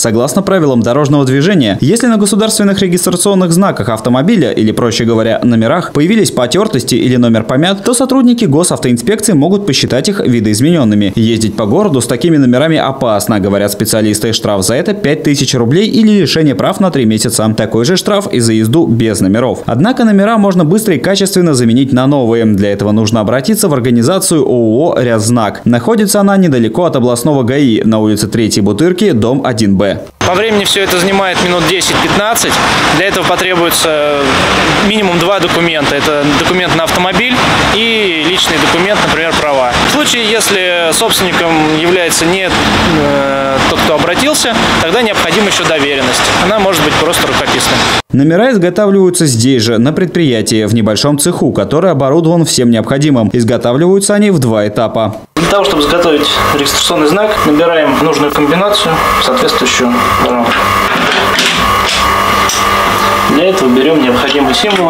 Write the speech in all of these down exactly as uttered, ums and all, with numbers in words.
Согласно правилам дорожного движения, если на государственных регистрационных знаках автомобиля, или проще говоря, номерах, появились потертости или номер помят, то сотрудники госавтоинспекции могут посчитать их видоизмененными. Ездить по городу с такими номерами опасно, говорят специалисты. Штраф за это пять тысяч рублей или лишение прав на три месяца. Такой же штраф и за езду без номеров. Однако номера можно быстро и качественно заменить на новые. Для этого нужно обратиться в организацию ООО «Ряззнак». Находится она недалеко от областного ГАИ, на улице третьей Бутырки, дом один Б. По времени все это занимает минут десять-пятнадцать. Для этого потребуется минимум два документа. Это документ на автомобиль и личный документ, например, права. В случае, если собственником является не э, тот, кто обратился, тогда необходима еще доверенность. Она может быть просто рукописной. Номера изготавливаются здесь же, на предприятии, в небольшом цеху, который оборудован всем необходимым. Изготавливаются они в два этапа. Для того, чтобы изготовить регистрационный знак, набираем нужную комбинацию, соответствующую рамку. Для этого берем необходимые символы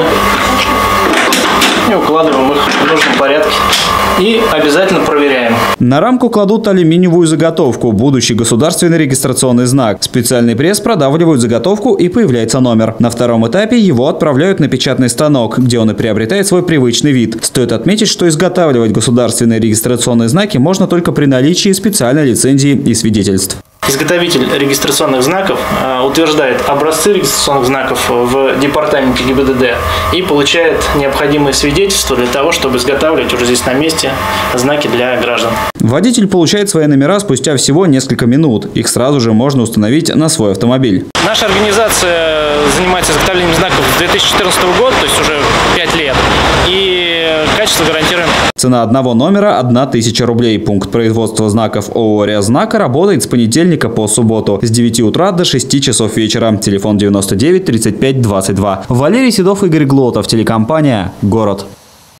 и укладываем их в нужном порядке. И обязательно проверяем. На рамку кладут алюминиевую заготовку, будущий государственный регистрационный знак. Специальный пресс продавливают заготовку, и появляется номер. На втором этапе его отправляют на печатный станок, где он и приобретает свой привычный вид. Стоит отметить, что изготавливать государственные регистрационные знаки можно только при наличии специальной лицензии и свидетельств. Изготовитель регистрационных знаков утверждает образцы регистрационных знаков в департаменте ГИБДД и получает необходимые свидетельства для того, чтобы изготавливать уже здесь на месте знаки для граждан. Водитель получает свои номера спустя всего несколько минут. Их сразу же можно установить на свой автомобиль. Наша организация занимается изготовлением знаков с две тысячи четырнадцатого года, то есть уже пять лет. И качество гарантируем. Цена одного номера – одна тысяча рублей. Пункт производства знаков ООО «Ряззнак» работает с понедельника по субботу с девяти утра до шести часов вечера. Телефон девяносто девять тридцать пять двадцать два. Валерий Седов, Игорь Глотов. Телекомпания «Город».